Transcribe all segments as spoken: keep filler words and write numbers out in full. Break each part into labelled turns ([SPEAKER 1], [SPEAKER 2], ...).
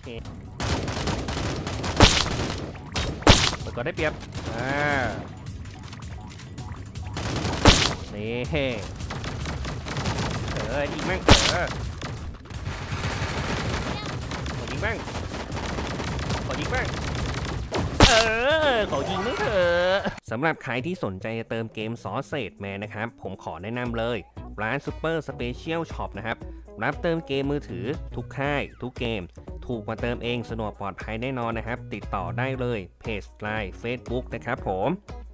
[SPEAKER 1] เคเปิดก่อนได้เปรียบอ่านี่เออยิงแม่งเออขอยิงแม่งขอยิงแม่งเออขอยิงไม่เถอะสำหรับใครที่สนใจจะเติมเกมซอสเซจแมนนะครับผมขอแนะนำเลยร้านซูเปอร์สเปเชียลช็อปนะครับรับเติมเกมมือถือทุกค่ายทุกเกมถูกมาเติมเองสะดวกปลอดภัยแน่นอนนะครับติดต่อได้เลยเพจไลน์ Facebook นะครับผม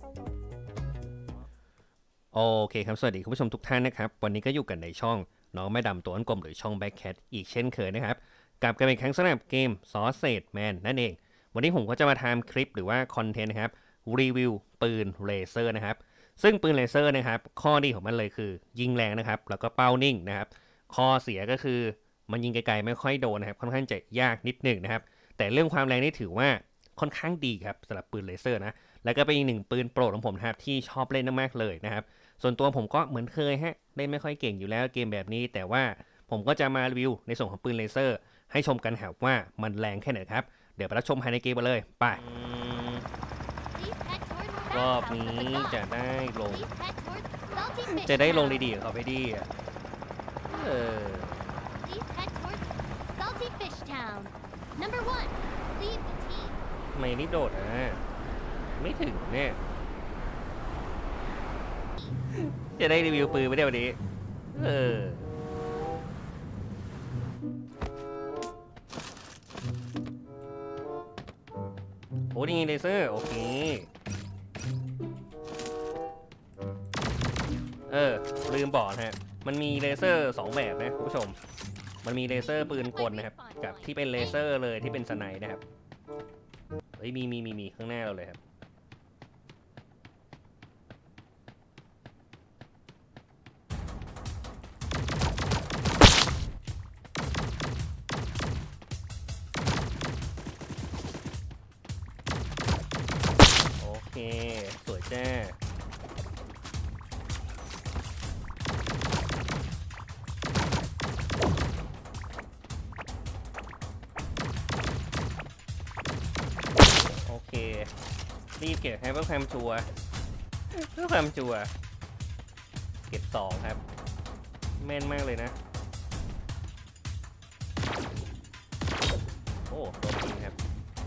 [SPEAKER 1] โอเคครับสวัสดีคุณผู้ชมทุกท่านนะครับวันนี้ก็อยู่กันในช่องน้องแม่ดำตัวอันกลมหรือช่องแบ็คแคทอีกเช่นเคยนะครับกลับกันอีกครั้งสำหรับเกมซอสเซจแมนนั่นเองวันนี้ผมก็จะมาทำคลิปหรือว่าคอนเทนต์นะครับรีวิวปืนเลเซอร์นะครับซึ่งปืนเลเซอร์นะครับข้อดีของมันเลยคือยิงแรงนะครับแล้วก็เป้านิ่งนะครับข้อเสียก็คือมันยิงไกลๆไม่ค่อยโดนนะครับค่อนข้างจะยากนิดหนึ่งนะครับแต่เรื่องความแรงนี่ถือว่าค่อนข้างดีครับสำหรับปืนเลเซอร์นะแล้วก็เป็นอีกหนึ่งปืนโปรดของผมนะครับที่ชอบเล่นมากๆเลยนะครับส่วนตัวผมก็เหมือนเคยฮะเล่นไม่ค่อยเก่งอยู่แล้วเกมแบบนี้แต่ว่าผมก็จะมารีวิวในส่วนของปืนเลเซอร์ให้ชมกันครับว่ามันแรงแค่ไหนครับเดี๋ยวไปรับชมภายในเกมกันเลยไปรอบนี้จะได้ลงจะได้ลงดีๆกับเขาไปดีเออไม่รีบโดดนะไม่ถึงเนี่ยจะได้รีวิวปืนไม่ได้วันนี้เออโอ้นี่เลเซอร์โอเคเออลืมบอกนะฮะมันมีเลเซอร์สองแบบนะคุณผู้ชมมันมีเลเซอร์ปืนกลนะครับกับที่เป็นเลเซอร์เลยที่เป็นสไนด์นะครับเฮ้ยมีมีมีมีข้างหน้าเราเลยครับโอเคสวยแจ้โอเครีบเก็บให้เพื่อความชัวร์เพื่อความชัวร์เก็บสองครับแม่นมากเลยนะโอ้โดนจริงครับ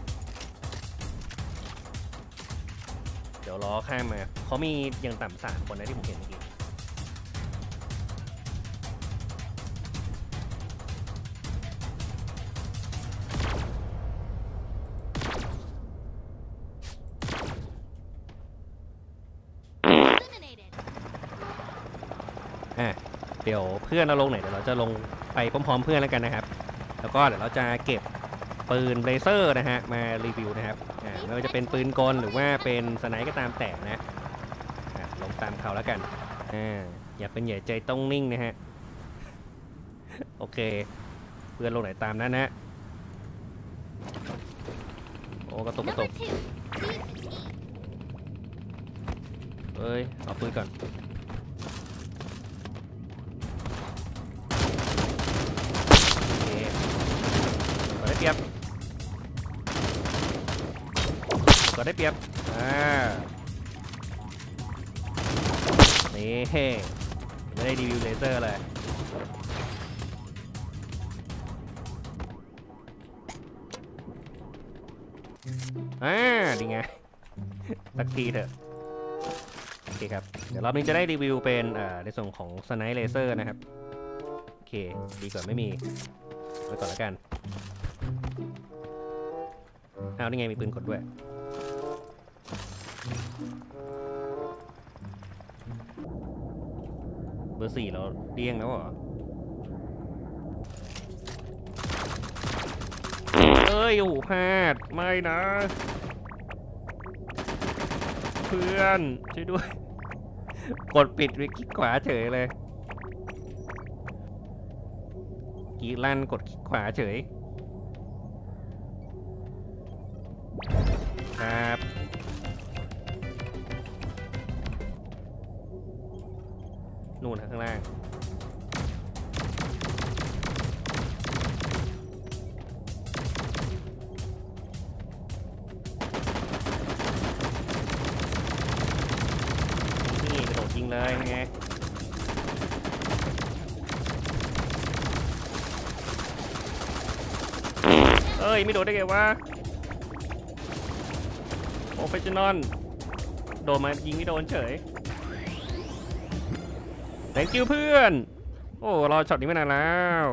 [SPEAKER 1] เดี๋ยวล้อข้ามมาเขามีอย่างต่ำสามคนนะที่ผมเห็นเมื่อกี้อ่ะเดี๋ยวเพื่อนเราลงไหนเดี๋ยวเราจะลงไปพร้อมๆเพื่อนแล้วกันนะครับแล้วก็เดี๋ยวเราจะเก็บปืนเลเซอร์นะฮะมารีวิวนะครับอ่าไม่ว่าจะเป็นปืนกลหรือว่าเป็นสไนป์ก็ตามแต่นะอ่ะลงตามเขาแล้วกันอ่าอย่าเป็นใหญ่ใจต้องนิ่งนะฮะโอเคเพื่อนลงไหนตามนั้นนะโอ้กระตุกกระตุกเอ้ยเอาปืนก่อนได้เปรียบก็ได้เปรียบอ่านี่ไม่ได้รีวิวเลเซอร์เลยอ่าดีไงสักทีเถอะโอเคครับเดี๋ยวรอบนี้จะได้รีวิวเป็นอ่าในส่วนของสไนป์เลเซอร์นะครับโอเคดีกว่าไม่มีไว้ก่อนแล้วกันเอานี่ไงมีปืนกดด้วยเบอร์สี่เราเดี้ยงแล้วเหรอเอ้ยโอ้โหพลาดไม่นะเพื่อนช่วยด้วยกดปิดวิคลิกขวาเฉยเลยกีลั่นกดคลิกขวาเฉยครับนู่นข้างล่างเลยไงเอ้ยไม่โดนได้ไงวะโปรเฟชชั่นอลโดนมายิงไม่โดนเฉย thank you เพื่อนโอ้รอช็อตนี้มานานแล้ว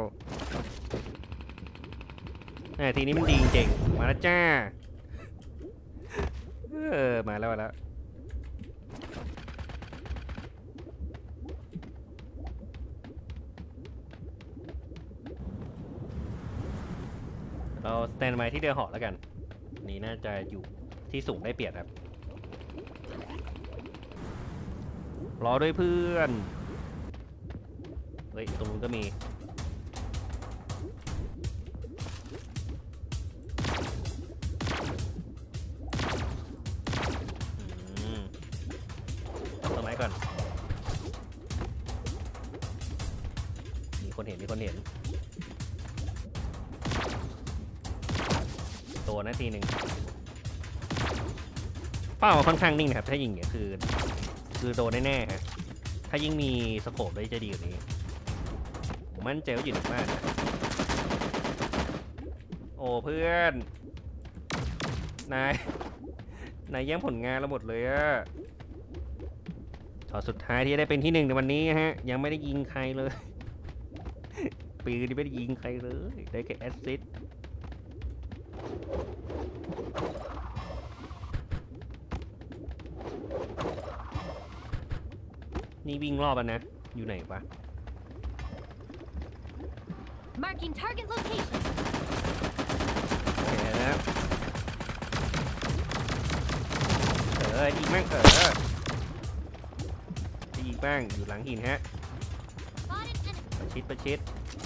[SPEAKER 1] ทีนี้มันดีจริงๆมาแล้วจ้าเออมาแล้วมาแล้วเราสแตนบายที่เรือเหาะแล้วกันนี่น่าจะอยู่ที่สูงได้เปรียบครับรอด้วยเพื่อนเฮ้ยตรงนู้นก็มีต้นไม้ก่อนมีคนเห็นมีคนเห็นตัวนาทีหนึ่งเป้าค่อนข้างนิ่งนะครับถ้ายิงเนี่ยคือคือโดนแน่ๆฮะถ้ายิ่งมีสโคปได้จะดีกว่านี้ผมมั่นใจว่าอยู่หนึ่งมากโอ้เพื่อนนายนายแย่งผลงานเราหมดเลยอะช็อตสุดท้ายที่ได้เป็นที่หนึ่งในวันนี้ฮะยังไม่ได้ยิงใครเลยปีนี้ไม่ได้ยิงใครเลยได้แค่แอสซิสต์นี่วิ่งรอบอ่ะนะอยู่ไหนวะ
[SPEAKER 2] Marking target location
[SPEAKER 1] โอเคนะเออยิงแม่งเออยิงแม่งอยู่หลังหินฮะประชิดประชิด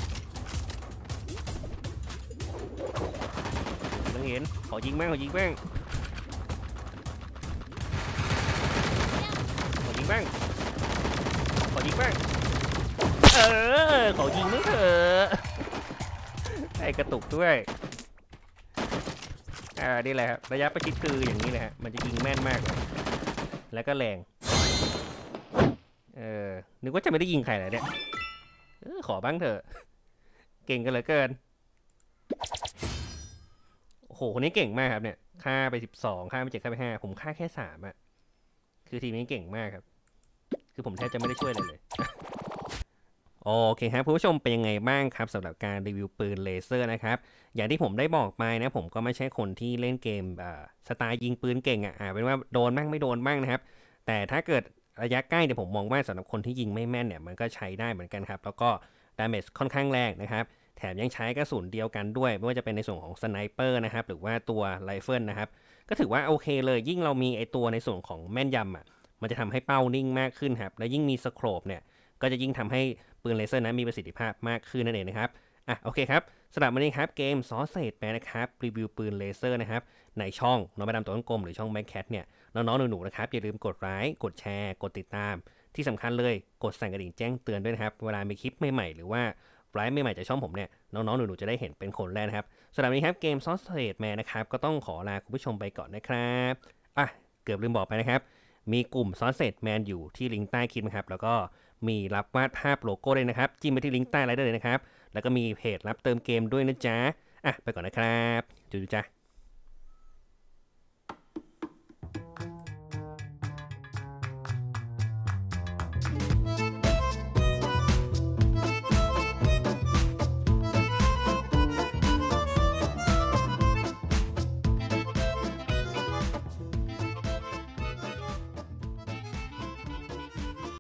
[SPEAKER 1] หลังหินขอยิงแม่งขอยิงแม่งขอยิงแม่งขอยิงแม่งเออขอยิงนึกเถอะไอ้กระตุกด้วยอ่านี่แหละครับระยะประชิดคืออย่างนี้เลยฮะมันจะยิงแม่นมากเลยแล้วก็แรงเออนึกว่าจะไม่ได้ยิงใครเลยเนี่ยเออขอบ้างเถอะเก่งกันเหลือเกินโอ้โหคนนี้เก่งมากครับเนี่ยฆ่าไปสิบสองฆ่าไปเจ็ดฆ่าไปห้าผมฆ่าแค่สามอ่ะคือทีมนี้เก่งมากครับคือผมแทบจะไม่ได้ช่วยอะไรเลยโอเคครับคุณผู้ชมเป็นยังไงบ้างครับสำหรับการรีวิวปืนเลเซอร์นะครับอย่างที่ผมได้บอกไปนะผมก็ไม่ใช่คนที่เล่นเกมสไตล์ยิงปืนเก่งอ่ะอ่าเป็นว่าโดนบ้างไม่โดนบ้างนะครับแต่ถ้าเกิดระยะใกล้เนี่ยผมมองว่าสำหรับคนที่ยิงไม่แม่นเนี่ยมันก็ใช้ได้เหมือนกันครับแล้วก็ดาเมจค่อนข้างแรงนะครับแถมยังใช้กระสุนเดียวกันด้วยไม่ว่าจะเป็นในส่วนของสไนเปอร์นะครับหรือว่าตัวไรเฟิลนะครับก็ถือว่าโอเคเลยยิ่งเรามีไอตัวในส่วนของแม่นยำอ่ะมันจะทำให้เป้านิ่งมากขึ้นครับและยิ่งมีสโคปเนี่ยก็จะยิ่งทำให้ปืนเลเซอร์นั้นมีประสิทธิภาพมากขึ้นนั่นเองนะครับอ่ะโอเคครับสำหรับวันนี้ครับเกมซอสเซจแมนนะครับรีวิวปืนเลเซอร์นะครับในช่องน้องแมดำตัวกลมหรือช่องแบ็คแคทเนี่ยน้องๆหนูๆนะครับอย่าลืมกดไลค์กดแชร์กดติดตามที่สำคัญเลยกดสั่นกระดิ่งแจ้งเตือนด้วยนะครับเวลามีคลิปใหม่ๆหรือว่าไลฟ์ใหม่ๆจากช่องผมเนี่ยน้องๆหนูๆจะได้เห็นเป็นคนแรกนะครับสำหรับวันนี้ครับเกมซอสเซจแมนนะครับก็ต้องขอลาคุณผู้ชมไปก่อนนะครับอ่ะเกือบลืมบอกไปนะครับมีกลุ่มซอสเซจแมนอยู่ที่ลิงก์ใต้คลิปนะครับแล้วก็มีรับวาดภาพโลโก้เลยนะครับจิ้มไปที่ลิงก์ใต้ไลน์ได้เลยนะครับแล้วก็มีเพจรับเติมเกมด้วยนะจ๊ะอ่ะไปก่อนนะครับจูจูจ้า